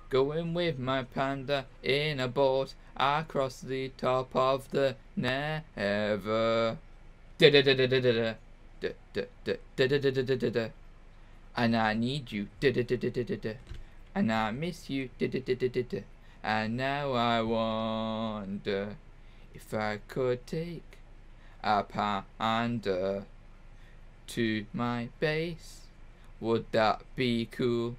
Going with my panda in a boat across the top of the never. Da-da-da-da-da-da. Da-da-da-da-da-da-da-da. And I need you. Da-da-da-da-da-da. And I miss you. Da-da-da-da-da-da. And now I wonder if I could take a panda to my base. Would that be cool?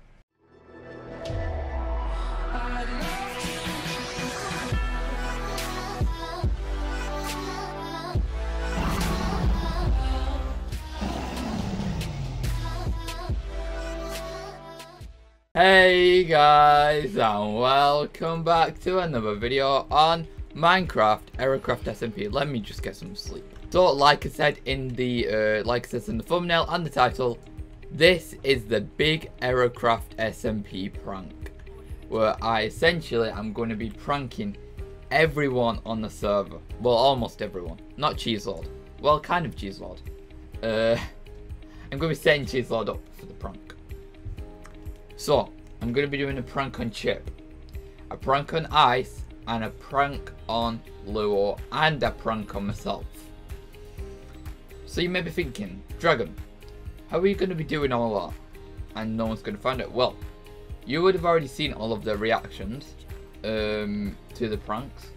Hey guys, and welcome back to another video on Minecraft Aircraft SMP. Let me just get some sleep. So, like I said in the thumbnail and the title, this is the big Aircraft SMP prank, where I'm going to be pranking everyone on the server. Well, almost everyone. Not Cheeselord. Well, kind of Cheeselord. I'm going to be setting Cheeselord up for the prank. So, I'm going to be doing a prank on Chip, a prank on Ice, and a prank on Luo, and a prank on myself. So you may be thinking, Dragon, how are you going to be doing all that? And no one's going to find it. Well, you would have already seen all of the reactions to the pranks.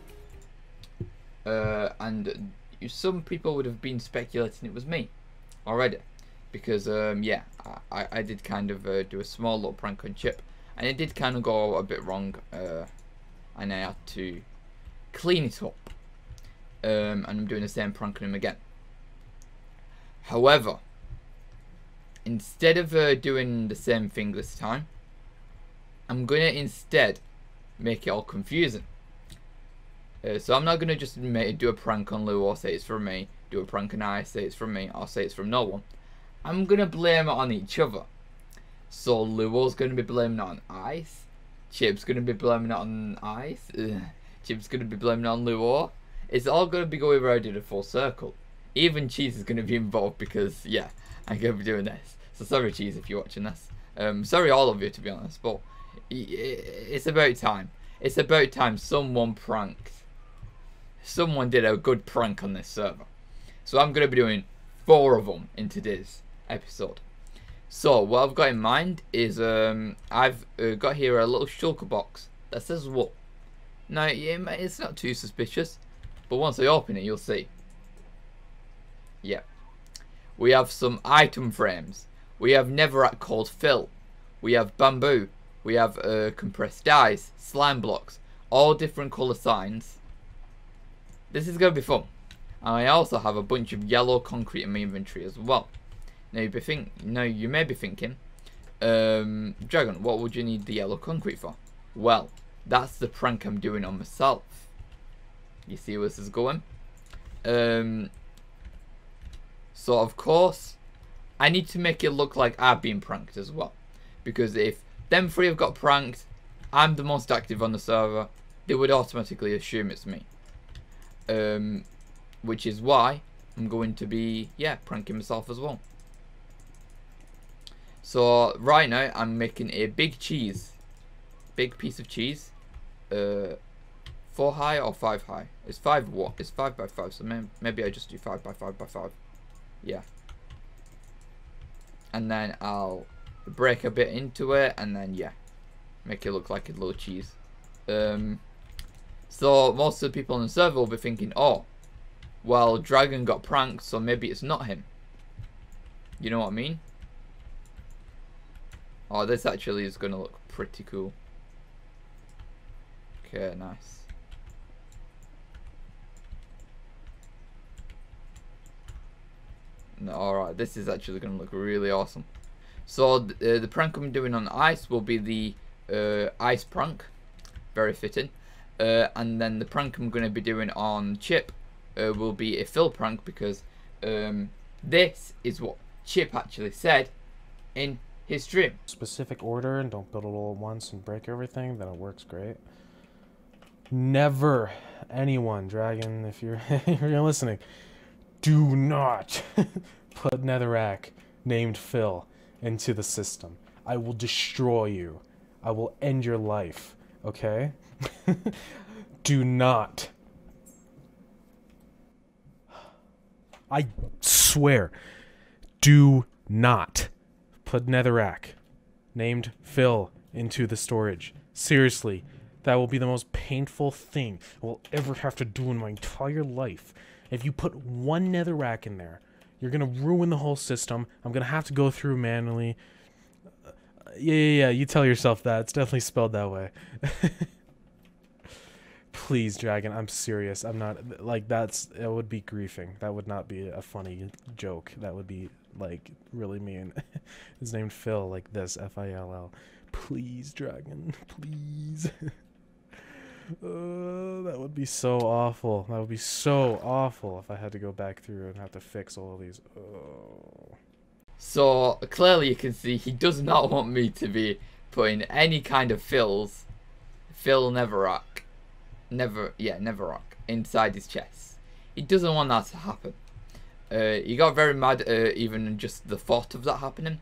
And some people would have been speculating it was me already. Because, yeah, I did kind of do a small little prank on Chip. And it did kind of go a bit wrong. And I had to clean it up. And I'm doing the same prank on him again. However, instead of doing the same thing this time, I'm going to instead make it all confusing. So I'm not going to just do a prank on Lou or say it's from me. Do a prank on Ice, say it's from me, or say it's from no one. I'm going to blame it on each other. So Luo's going to be blaming it on Ice. Chip's going to be blaming it on Ice. Chip's going to be blaming it on Luo. It's all going to be going around in a full circle. Even Cheese is going to be involved because, yeah, I'm going to be doing this. So sorry, Cheese, if you're watching this. Sorry all of you, to be honest. But it's about time. It's about time someone pranked. Someone did a good prank on this server. So I'm going to be doing 4 of them in today's episode. So what I've got in mind is I've got here a little shulker box that says what. Now it's not too suspicious, but once I open it you'll see. Yeah, we have some item frames. We have Netherrack called Phil. We have bamboo. We have compressed ice, slime blocks, all different colour signs. This is going to be fun. And I also have a bunch of yellow concrete in my inventory as well. Now you may be thinking, Dragon, what would you need the yellow concrete for? Well, that's the prank I'm doing on myself. You see where this is going? So of course, I need to make it look like I've been pranked as well. Because if them 3 have got pranked, I'm the most active on the server, they would automatically assume it's me. Which is why I'm going to be, yeah, pranking myself as well. So right now I'm making a big cheese, big piece of cheese, 4 high or 5 high. It's 5 what? It's 5 by 5. So maybe I just do 5 by 5 by 5. Yeah. And then I'll break a bit into it, and then yeah, make it look like a little cheese. So most of the people on the server will be thinking, oh, well, Dragon got pranked, so maybe it's not him. You know what I mean? Oh, this actually is going to look pretty cool. Okay, nice. No, alright, this is actually going to look really awesome. So, the prank I'm doing on Ice will be the Ice prank. Very fitting. And then the prank I'm going to be doing on Chip will be a Phil prank, because this is what Chip actually said in his stream. Specific order, and don't build it all at once and break everything, then it works great. Never, anyone, Dragon, if you're if you're listening, do not put Netherrack named Phil into the system. I will destroy you. I will end your life, okay? Do not. I swear, do not put Netherrack, named Phil, into the storage. Seriously, that will be the most painful thing I will ever have to do in my entire life. If you put one Netherrack in there, you're gonna ruin the whole system. I'm gonna have to go through manually. Yeah, you tell yourself that. It's definitely spelled that way. Please, Dragon, I'm serious. I'm not, like, it would be griefing. That would not be a funny joke. That would be, like, really mean. It's named Phil, like this, F-I-L-L. Please, Dragon, please. That would be so awful. That would be so awful if I had to go back through and have to fix all of these. Oh. So, clearly you can see he does not want me to be putting any kind of Phil Netherrack, inside his chest. He doesn't want that to happen. He got very mad even just the thought of that happening.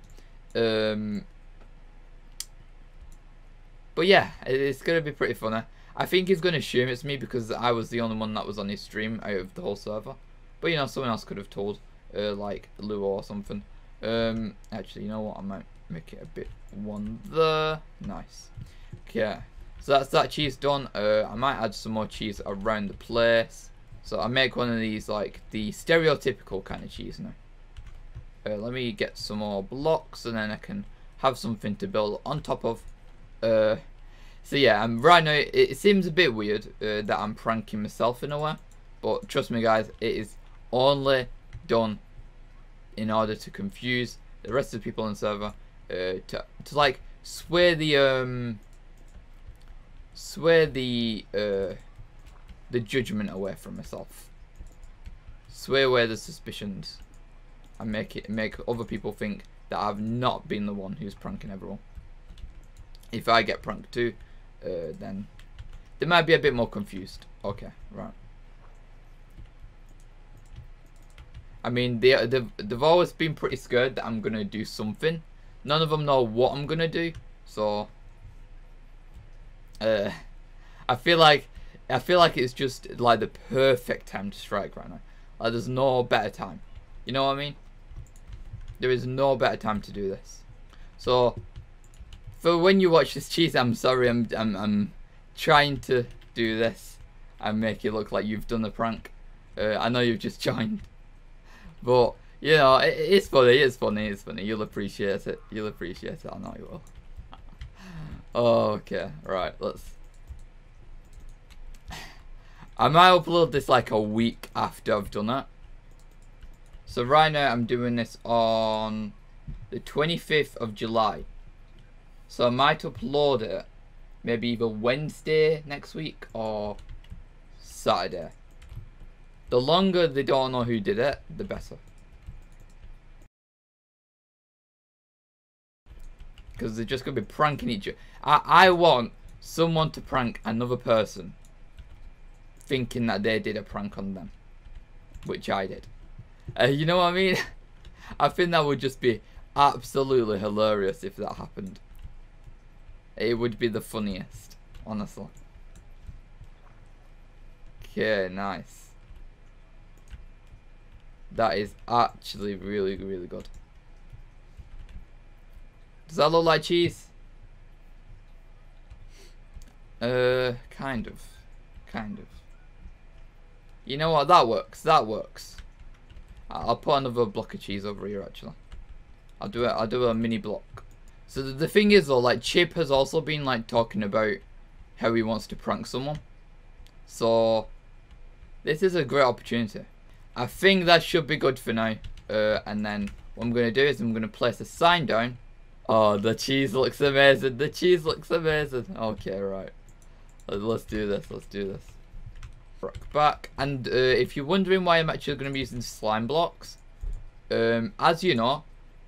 But yeah, it's going to be pretty funny. I think he's going to assume it's me because I was the only one that was on his stream out of the whole server. But you know, someone else could have told, like Lou or something. Actually, you know what? I might make it a bit one there. Nice. Okay. So that's that cheese done. I might add some more cheese around the place. So I make one of these, like the stereotypical kind of cheese now. Let me get some more blocks and then I can have something to build on top of. So yeah, right now it seems a bit weird that I'm pranking myself in a way. But trust me guys, it is only done in order to confuse the rest of the people on the server. To like sway the judgment away from myself, sway away the suspicions, and make other people think that I've not been the one who's pranking everyone. If I get pranked too, then they might be a bit more confused. Okay, right. I mean, they've always been pretty scared that I'm gonna do something. None of them know what I'm gonna do, so I feel like it's just like the perfect time to strike right now. Like there's no better time. You know what I mean? There is no better time to do this. So for when you watch this cheese, I'm sorry, I'm trying to do this and make it look like you've done the prank. I know you've just joined, but you know it's funny. It's funny. You'll appreciate it. You'll appreciate it. I know you will. Okay, right. I might upload this like a week after I've done it. So right now I'm doing this on the 25th of July. So I might upload it maybe either Wednesday next week or Saturday. The longer they don't know who did it, the better. Because they're just going to be pranking each other. I want someone to prank another person thinking that they did a prank on them. Which I did. You know what I mean? I think that would just be absolutely hilarious if that happened. It would be the funniest, honestly. Okay, nice. That is actually really, really good. Does that look like cheese? Kind of. You know what? That works. That works. I'll put another block of cheese over here. Actually, I'll do a mini block. So the thing is though, like Chip has also been like talking about how he wants to prank someone. So this is a great opportunity. I think that should be good for now. And then what I'm gonna do is I'm gonna place a sign down. Oh, the cheese looks amazing. The cheese looks amazing. Okay, right. Let's do this. Let's do this. Back. And if you're wondering why I'm actually going to be using slime blocks, as you know,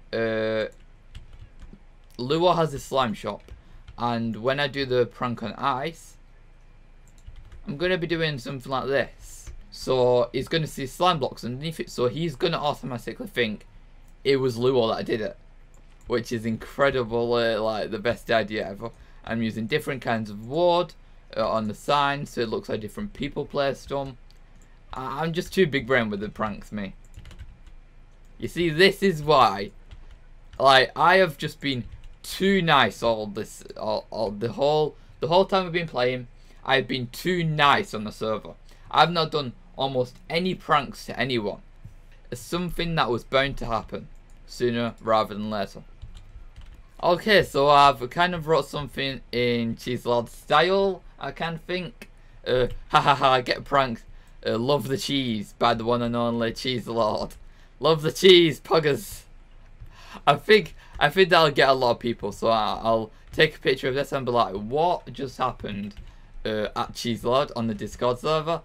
Lua has a slime shop. And when I do the prank on ice, I'm going to be doing something like this. So he's going to see slime blocks underneath it. So he's going to automatically think it was Lua that did it. Which is incredible, like the best idea ever. I'm using different kinds of wood on the sign, so it looks like different people placed them. I'm just too big brain with the pranks, me. You see, this is why, like, I have just been too nice all the whole time I've been playing. I've been too nice on the server. I've not done almost any pranks to anyone. It's something that was bound to happen sooner rather than later. Okay, so I've kind of wrote something in Cheeselord style, I kind of think. Ha ha ha, get pranked. Love the cheese by the one and only Cheeselord. Love the cheese, puggers. I think that'll get a lot of people, so I'll take a picture of this and be like, what just happened at Cheeselord on the Discord server?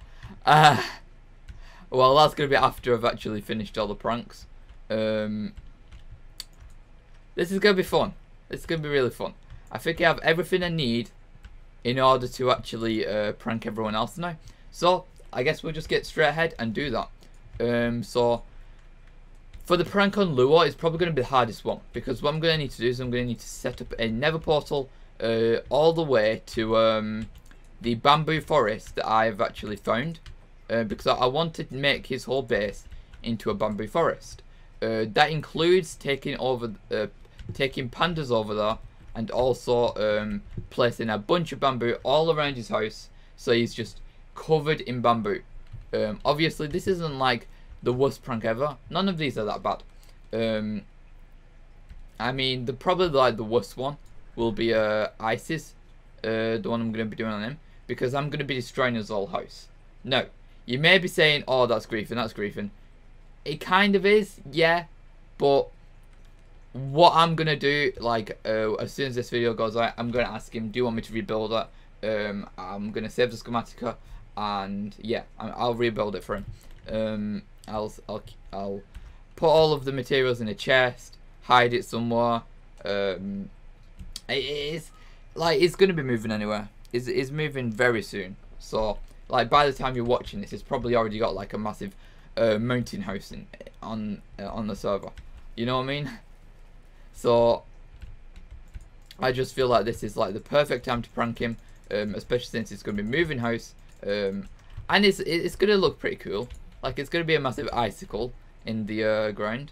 Well, that's going to be after I've actually finished all the pranks. This is going to be fun. It's going to be really fun. I think I have everything I need in order to actually prank everyone else now. So, I guess we'll just get straight ahead and do that. So, for the prank on Luo, it's probably going to be the hardest one. Because what I'm going to need to do is I'm going to need to set up a nether portal all the way to the bamboo forest that I've actually found. Because I want to make his whole base into a bamboo forest. That includes taking pandas over there, and also placing a bunch of bamboo all around his house, so he's just covered in bamboo. Obviously, this isn't like the worst prank ever. None of these are that bad. I mean, probably like the worst one will be Isis, the one I'm going to be doing on him, because I'm going to be destroying his whole house. No, you may be saying, "Oh, that's griefing, that's griefing." It kind of is, yeah, but what I'm gonna do, like, as soon as this video goes out, I'm gonna ask him, do you want me to rebuild it? I'm gonna save the schematica, and yeah, I'll rebuild it for him. I'll put all of the materials in a chest, hide it somewhere. It's gonna be moving anywhere. It's moving very soon. So, like, by the time you're watching this, it's probably already got like a massive mountain house on the server. You know what I mean? So I just feel like this is like the perfect time to prank him, especially since it's going to be moving house, and it's going to look pretty cool. Like, it's going to be a massive icicle in the ground.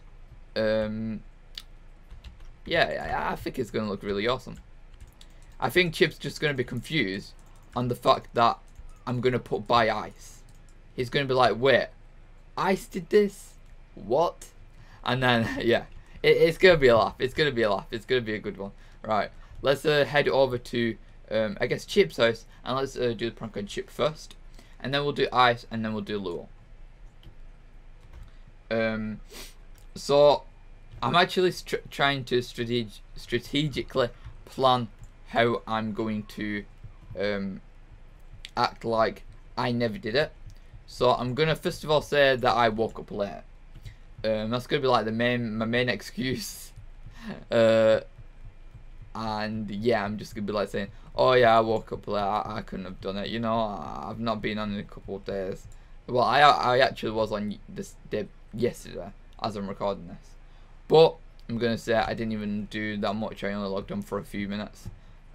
Yeah, I think it's going to look really awesome. I think Chip's just going to be confused on the fact that I'm going to put by ice. He's going to be like, wait, ice did this? What? And then, yeah, it's going to be a laugh. It's going to be a laugh. It's going to be a good one. Right, let's head over to, I guess, Chip's house. And let's do the prank on Chip first. And then we'll do ice, and then we'll do Luo. So, I'm actually trying to strategically plan how I'm going to act like I never did it. So I'm gonna first of all say that I woke up late. That's gonna be like my main excuse. And yeah, I'm just gonna be like saying, oh yeah, I woke up late. I couldn't have done it. You know, I've not been on in a couple of days. Well, I actually was on this day yesterday as I'm recording this. But I'm gonna say I didn't even do that much. I only logged on for a few minutes.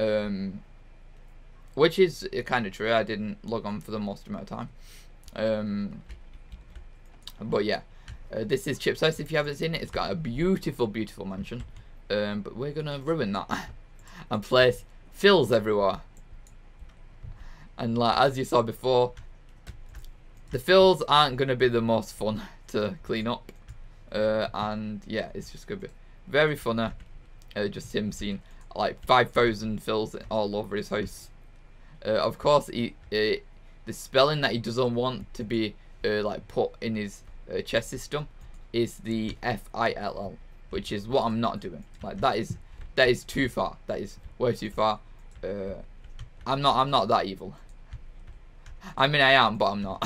Which is kind of true. I didn't log on for the most amount of time. But yeah, this is Chip's house. If you haven't seen it, it's got a beautiful, beautiful mansion. But we're gonna ruin that and place fills everywhere. And like as you saw before, the fills aren't gonna be the most fun to clean up. And yeah, it's just gonna be very funny. Just him seeing like 5,000 fills all over his house. Of course, the spelling that he doesn't want to be like put in his chest system is the FILL, which is what I'm not doing. Like that is too far. That is way too far. I'm not that evil. I mean, I am, but I'm not.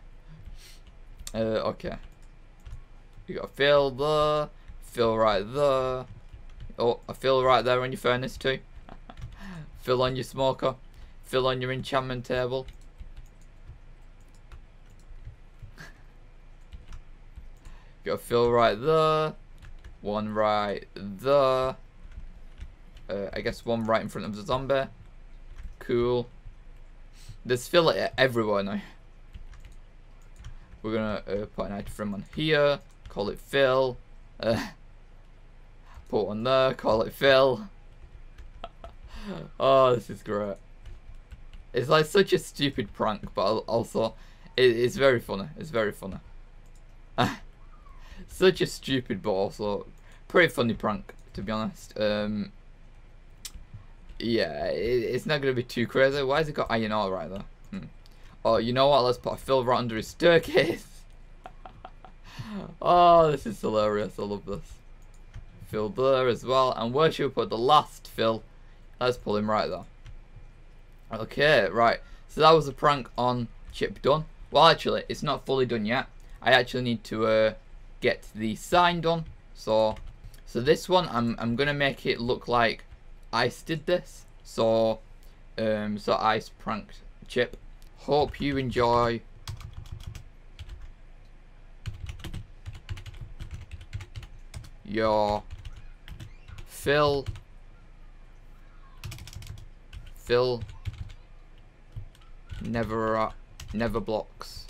Okay. You got fill there, fill right there. Oh, a fill right there on your furnace too. Fill on your smoker. Fill on your enchantment table. Got a fill right there. One right there. I guess one right in front of the zombie. Cool. There's Phil everywhere now. We're gonna put an item on here. Call it Phil. Put one there. Call it Phil. Oh, this is great. It's like such a stupid prank, but also it's very funny. It's very funny. Such a stupid, but also pretty funny prank, to be honest. Yeah, it's not gonna be too crazy. Why has it got iron ore right there? Oh, you know what? Let's put a Phil right under his staircase. Oh, this is hilarious. I love this. Phil there as well. And where should we put the last Phil? Let's pull him right there. Okay, right. So that was a prank on Chip done. Well, actually, it's not fully done yet. I actually need to get the sign done. So this one, I'm gonna make it look like Ice did this. So Ice pranked Chip. Hope you enjoy. Your Phil never blocks.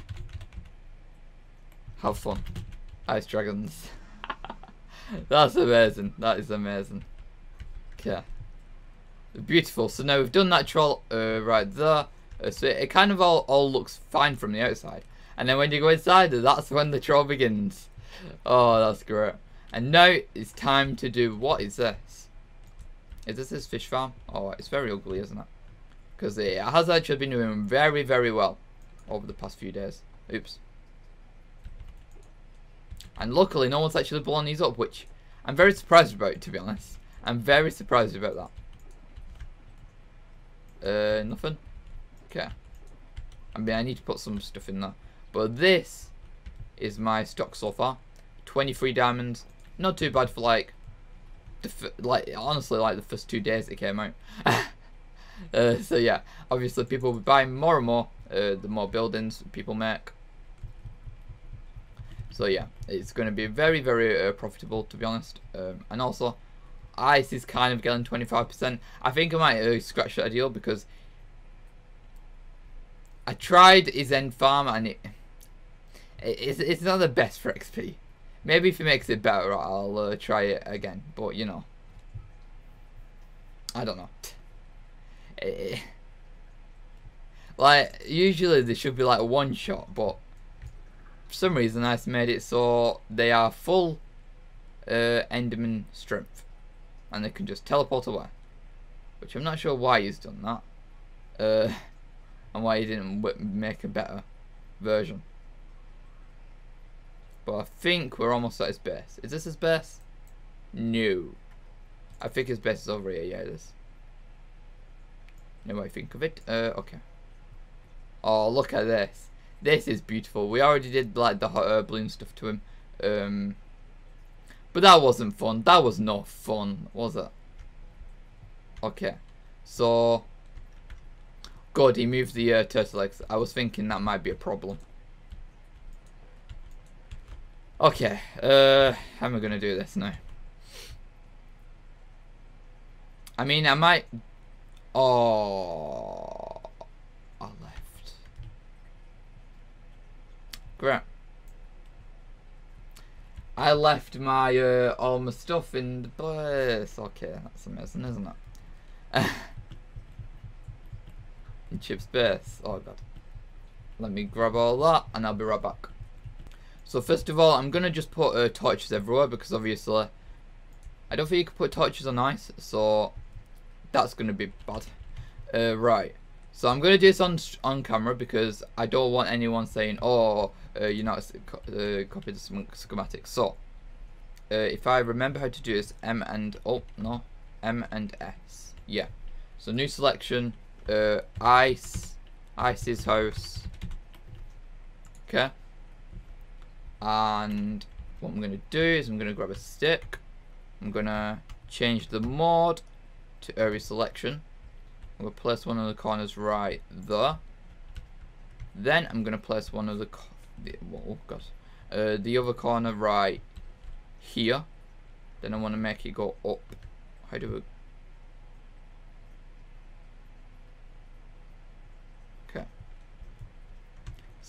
Have fun, Ice Dragons. That's amazing. That is amazing. Okay, beautiful. So now we've done that troll right there. So it kind of all looks fine from the outside, and then when you go inside, that's when the troll begins. Oh, that's great. And now it's time to do, what is this? Is this his fish farm? Oh, it's very ugly, isn't it? Because it has actually been doing very, very well over the past few days. Oops. And luckily, no one's actually blown these up, which I'm very surprised about, to be honest. I'm very surprised about that. Nothing? Okay. I mean, I need to put some stuff in there. But this is my stock so far. 23 diamonds. Not too bad for like honestly, like the first 2 days it came out. So yeah, obviously people will be buying more and more the more buildings people make. So yeah, it's going to be very, very profitable, to be honest. And also, Ice is kind of getting 25%. I think I might scratch that deal because I tried his end farm and it's not the best for XP. Maybe if he makes it better, I'll try it again. But, you know, I don't know. Like, usually they should be like a one shot, but for some reason Ice made it so they are full Enderman strength. And they can just teleport away. Which I'm not sure why he's done that. And why he didn't make a better version. But I think we're almost at his base. Is this his base? No. I think his base is over here. Yeah, it is. Now I think of it. Okay. Oh, look at this. This is beautiful. We already did like the hot air balloon stuff to him. But that wasn't fun. That was not fun, was it? Okay. So, God, he moved the turtle eggs. I was thinking that might be a problem. Okay, how am I gonna do this now? I mean, I might. Oh, I left. Great. I left my all my stuff in the place. Okay, that's amazing, isn't it? In Chip's base. Oh god. Let me grab all that, and I'll be right back. So first of all, I'm gonna just put torches everywhere because obviously I don't think you can put torches on ice, so that's gonna be bad. Right. So I'm gonna do this on camera because I don't want anyone saying, "Oh, you're not copied the schematic." So if I remember how to do this, M and S. Yeah. So new selection, Ice's house. Okay. And what I'm going to do is I'm going to grab a stick. I'm going to change the mode to area selection. I'm going to place one of the corners right there. Then I'm going to place one of the the other corner right here. Then I want to make it go up. How do we?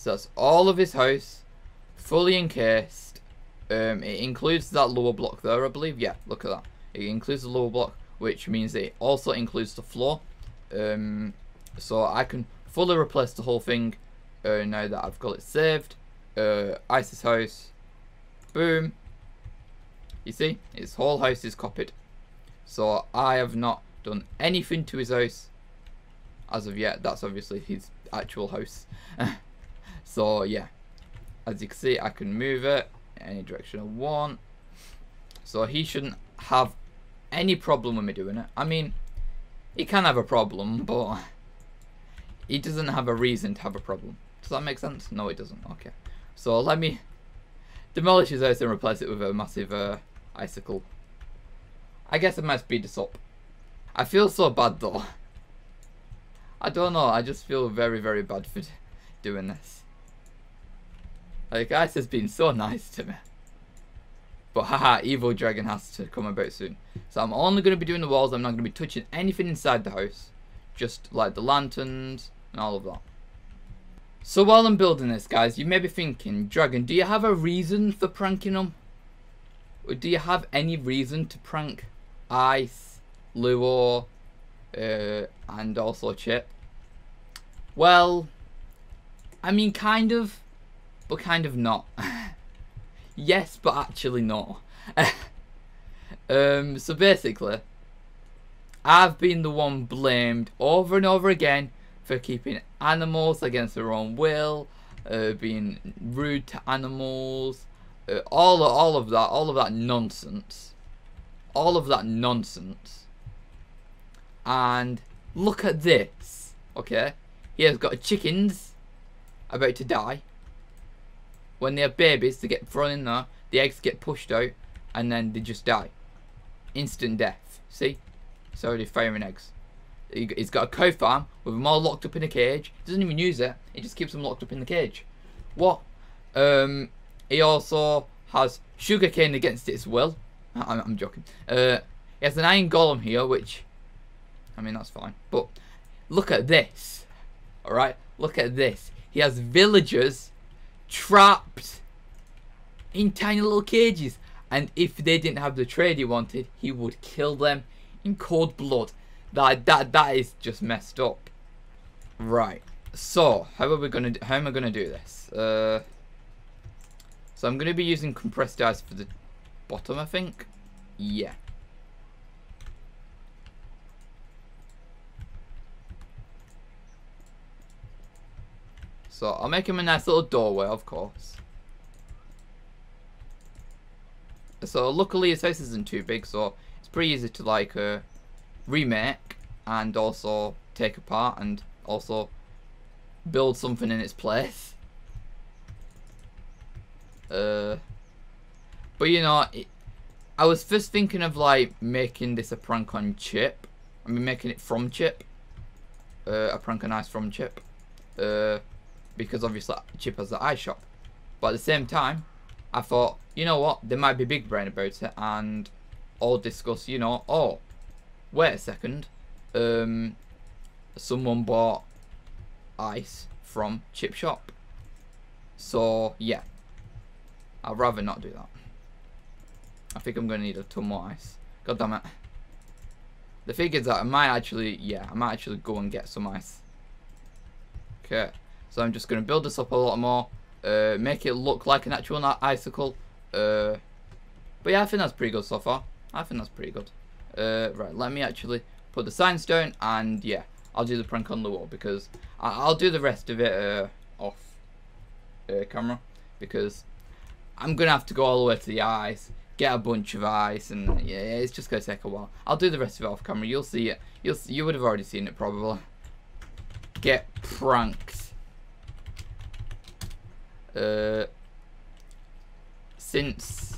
So that's all of his house, fully encased. It includes that lower block there, I believe. Yeah, look at that. It includes the lower block, which means it also includes the floor. So I can fully replace the whole thing now that I've got it saved. Ice's house. Boom. You see, his whole house is copied. So I have not done anything to his house as of yet. That's obviously his actual house. So yeah, as you can see, I can move it any direction I want. So he shouldn't have any problem with me doing it. I mean, he can have a problem, but he doesn't have a reason to have a problem. Does that make sense? No, it doesn't. Okay. So let me demolish his house and replace it with a massive icicle. I guess I might speed this up. I feel so bad though. I don't know. I just feel very, very bad for doing this. Like, Ice has been so nice to me. But haha, Evil Dragon has to come about soon. So I'm only going to be doing the walls. I'm not going to be touching anything inside the house. Just like the lanterns and all of that. So while I'm building this, guys, you may be thinking, Dragon, do you have a reason for pranking them? Or do you have any reason to prank Ice, Luo, and also Chip? Well, I mean, kind of, but kind of not. Yes, but actually no. So basically, I've been the one blamed over and over again for keeping animals against their own will, being rude to animals, all of that nonsense. All of that nonsense. And look at this, okay? He has got chickens about to die. When they have babies, they get thrown in there, the eggs get pushed out, and then they just die. Instant death. See? It's already firing eggs. He's got a cow farm with them all locked up in a cage. He doesn't even use it. He just keeps them locked up in the cage. What? He also has sugarcane against its will. I'm joking. He has an iron golem here, which, I mean, that's fine. But look at this. Alright? Look at this. He has villagers trapped in tiny little cages. And if they didn't have the trade he wanted, he would kill them in cold blood. That is just messed up. Right. So how am I gonna do this? So I'm gonna be using compressed ice for the bottom, I think. Yeah. So I'll make him a nice little doorway, of course. So luckily his house isn't too big, so it's pretty easy to like remake and also take apart and also build something in its place. But you know, I was first thinking of like making this a prank on Chip. I mean, making it from Chip. A prank on Ice from Chip. Because obviously Chip has the ice shop. But at the same time, I thought, you know what, they might be big brain about it and all discuss, you know, oh, wait a second, someone bought ice from Chip shop. So yeah, I'd rather not do that. I think I'm gonna need a ton more ice. God damn it. The thing is that I might actually go and get some ice. Okay, so I'm just gonna build this up a lot more, make it look like an actual icicle. But yeah, I think that's pretty good so far. I think that's pretty good. Right, let me actually put the signs down, and yeah, I'll do the prank on Luo because I'll do the rest of it off camera, because I'm gonna have to go all the way to the ice, get a bunch of ice, and yeah, it's just gonna take a while. I'll do the rest of it off camera. You'll see it. You would have already seen it probably. Get pranked. Since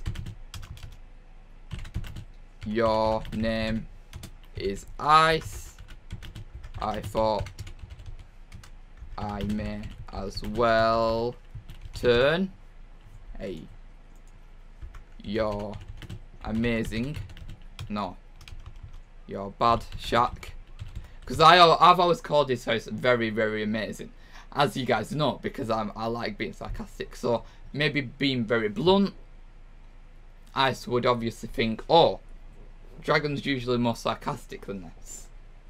your name is Ice, I thought I may as well turn your amazing, no, your bad shack, because I've always called this house very, very amazing, as you guys know, because I like being sarcastic. So maybe being very blunt, Ice would obviously think, oh, Dragon's usually more sarcastic than this,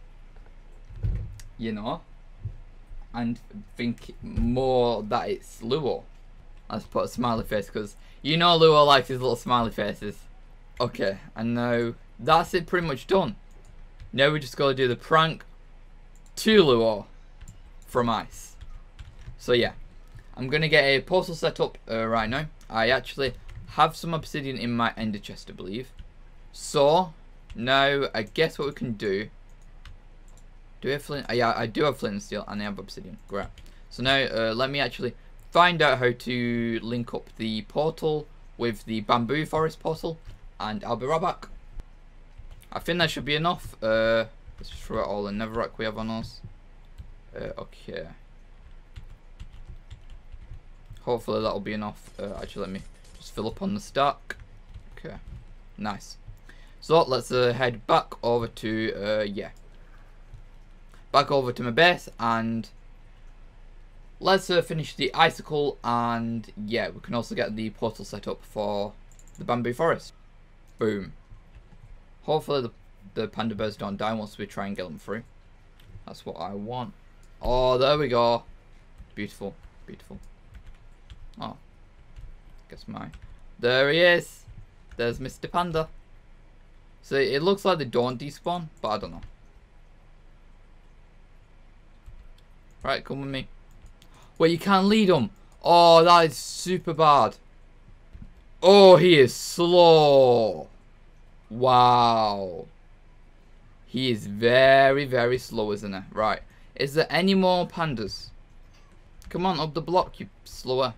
you know, and think more that it's Luo. Let's put a smiley face, because you know Luo likes his little smiley faces. Okay, and now that's it, pretty much done. Now we just gotta do the prank to Luo from Ice. So yeah, I'm gonna get a portal set up right now. I actually have some obsidian in my ender chest, I believe. So now I guess what we can do. Do we have flint? Yeah, I do have flint and steel, and I have obsidian. Great. So now let me actually find out how to link up the portal with the bamboo forest portal, and I'll be right back. I think that should be enough. Let's just throw out all the netherrack we have on us. Okay. Hopefully that'll be enough. Actually, let me just fill up on the stack. Okay. Nice. So let's head back over to yeah. Back over to my base, and let's finish the icicle, and yeah, we can also get the portal set up for the bamboo forest. Boom. Hopefully the panda bears don't die once we try and get them through. That's what I want. Oh, there we go. Beautiful, beautiful. Oh, guess my. There he is. There's Mr. Panda. So it looks like they don't despawn, but I don't know. Right, come with me. Wait, you can't lead him. Oh, that is super bad. Oh, he is slow. Wow. He is very, very slow, isn't he? Right. Is there any more pandas? Come on, up the block, you slower.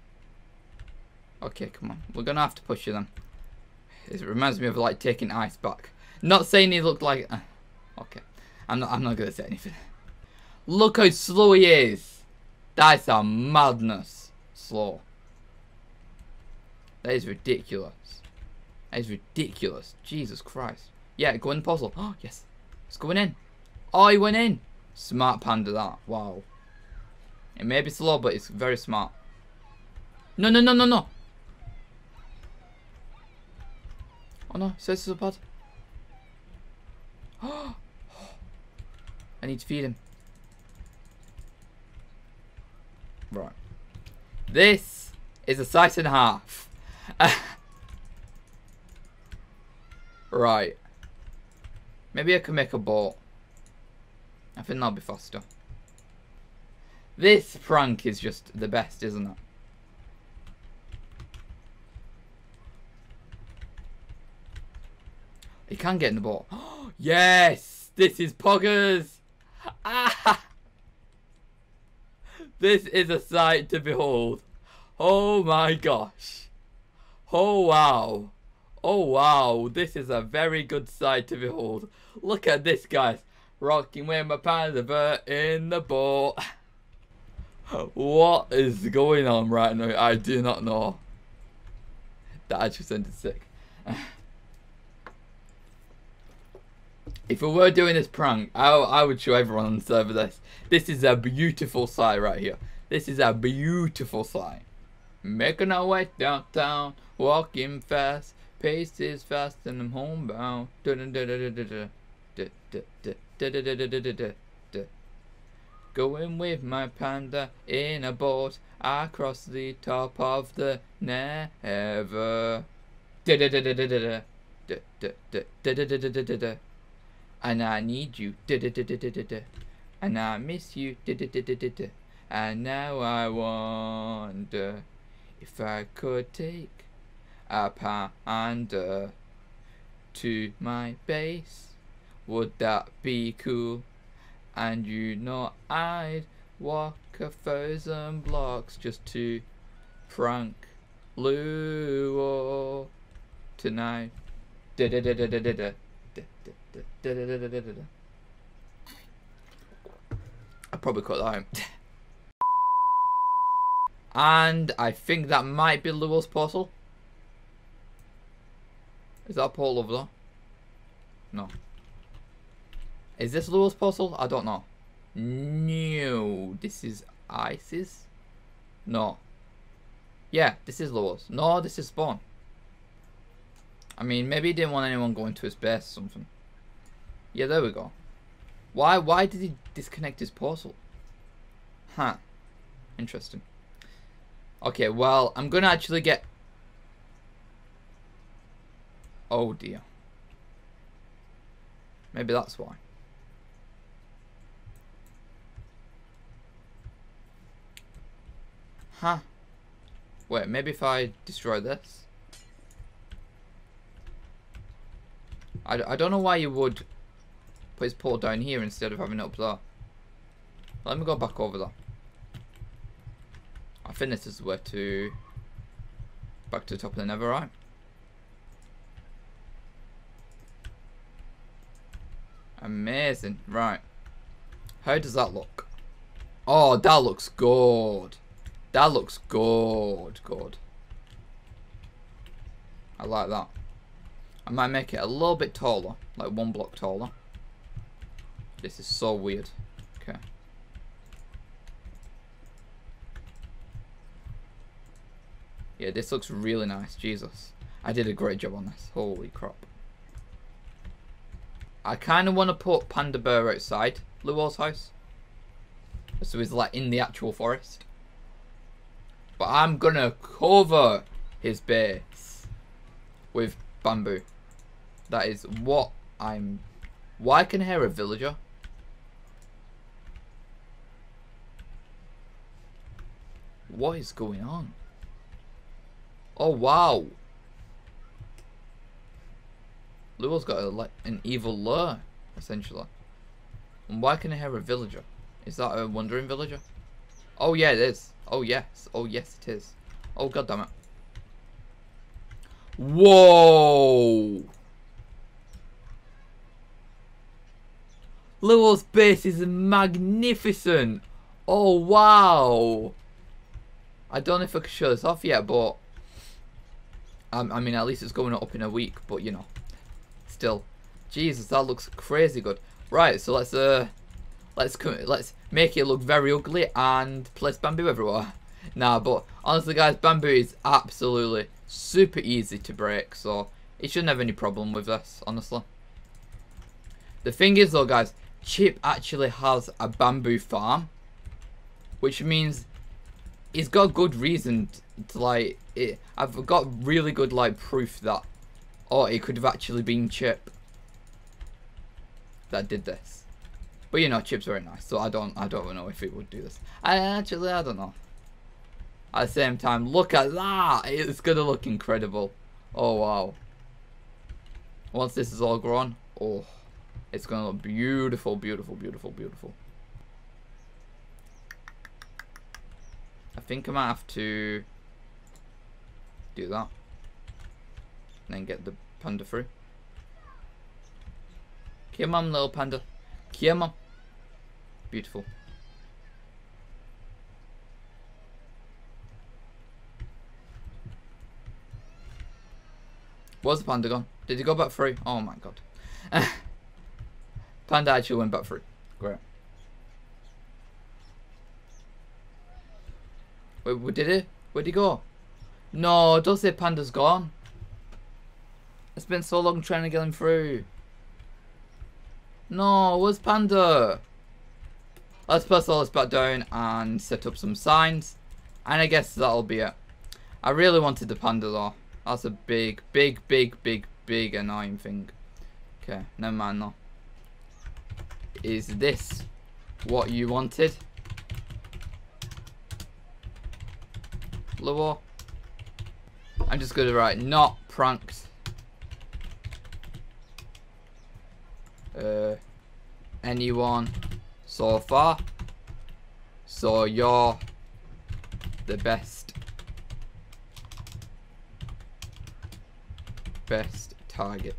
Okay, come on. We're gonna have to push you then. It reminds me of like taking Ice back. Not saying he looked like. Okay, I'm not gonna say anything. Look how slow he is. That's a madness. Slow. That is ridiculous. That is ridiculous. Jesus Christ. Yeah, go in the puzzle. Oh yes, it's going in. Oh, he went in. Smart panda that. Wow. It may be slow, but it's very smart. No, no, no, no, no. Oh no, says it's a pod. I need to feed him. Right. This is a sight and a half. Right. Maybe I can make a boat. I think that'll be faster. This prank is just the best, isn't it? He can get in the boat. Yes! This is poggers! Ah! This is a sight to behold. Oh my gosh. Oh wow. Oh wow. This is a very good sight to behold. Look at this, guys. Rocking with my panda bear in the boat. What is going on right now? I do not know. That actually sounded sick. If we were doing this prank, I would show everyone on the server this. This is a beautiful sight right here. This is a beautiful sight. Making our way downtown, walking fast, pace is fast and I'm homebound. Going with my panda in a boat across the top of the never. And I need you, and I miss you, and now I wonder if I could take a panda to my base. Would that be cool? And you know I'd walk 1,000 blocks just to prank Luo tonight. I'll probably cut that out. And I think that might be Luo's portal. Is that a portal over there? No. Is this Luo's portal? I don't know. No, this is Isis? No. Yeah, this is Lewis. No, this is spawn. I mean, maybe he didn't want anyone going to his base or something. Yeah, there we go. Why did he disconnect his portal? Huh. Interesting. Okay, well, I'm gonna actually get... Oh dear. Maybe that's why. Huh. Wait, maybe if I destroy this? I don't know why you would put his portal down here instead of having it up there. Let me go back over there. I think this is where to... Back to the top of the Netherite. Amazing. Right. How does that look? Oh, that looks good. That looks good. Good. I like that. I might make it a little bit taller. Like 1 block taller. This is so weird. Okay. Yeah, this looks really nice. Jesus. I did a great job on this. Holy crap. I kind of want to put Panda Bear outside Luo's house. So he's like in the actual forest. But I'm going to cover his base with bamboo. That is what I'm... Why can I hear a villager? What is going on? Oh, wow. Luo's got like an evil lure, essentially. And why can I hear a villager? Is that a wandering villager? Oh, yeah, it is. Oh, yes. Oh, yes, it is. Oh, god damn it. Whoa! Luo's base is magnificent. Oh, wow. I don't know if I can show this off yet, but... I mean, at least it's going up in a week, but, you know. Still. Jesus, that looks crazy good. Right, so let's make it look very ugly and place bamboo everywhere. Nah, but honestly, guys, bamboo is absolutely super easy to break, so it shouldn't have any problem with this, honestly. The thing is, though, guys, Chip actually has a bamboo farm, which means he's got good reason to like it. I've got really good like proof that it could have actually been Chip that did this. But you know, Chip's very nice, so I don't know if it would do this. I don't know. At the same time, look at that! It's gonna look incredible. Oh wow! Once this is all grown, oh, it's gonna look beautiful, beautiful, beautiful, beautiful. I think I might have to do that, and then get the panda through. Come on, little panda. Come on. Beautiful. Where's the panda gone? Did he go back through? Oh my god. Panda actually went back through. Great. Wait, did he? Where'd he go? No, don't say Panda's gone. It's been so long trying to get him through. No, where's Panda? Let's place all this back down and set up some signs. And I guess that'll be it. I really wanted the panda though. That's a big, big, big, big, big annoying thing. Okay, never mind though. Is this what you wanted? Luo? I'm just gonna write not pranked. Anyone so far? So you're the best target.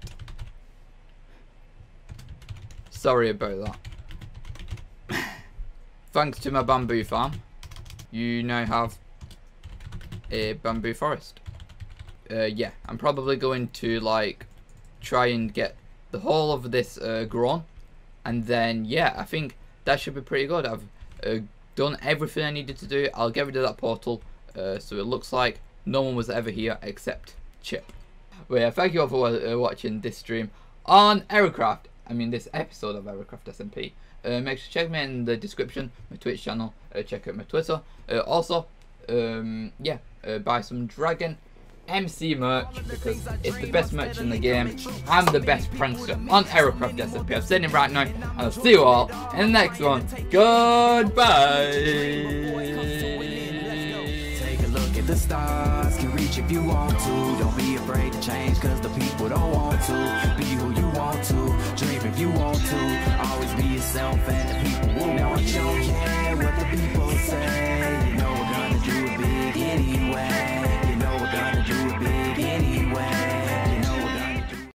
Sorry about that. Thanks to my bamboo farm, you now have a bamboo forest. Yeah, I'm probably going to like try and get the whole of this grown, and then yeah, I think that should be pretty good. I've done everything I needed to do. I'll get rid of that portal, so it looks like no one was ever here except Chip. But yeah, thank you all for watching this stream on Aerocraft. I mean, this episode of Aerocraft SMP. Make sure to check me in the description, my Twitch channel. Check out my Twitter. Also, yeah, buy some Dragon MC merch because it's the best merch in the game. I'm the best prankster on Aerocraft SMP. I'm saying it right now, and I'll see you all in the next one. Goodbye. Take a look at the stars, can reach if you want to. Don't be afraid to change, cause the people don't want to. Be who you want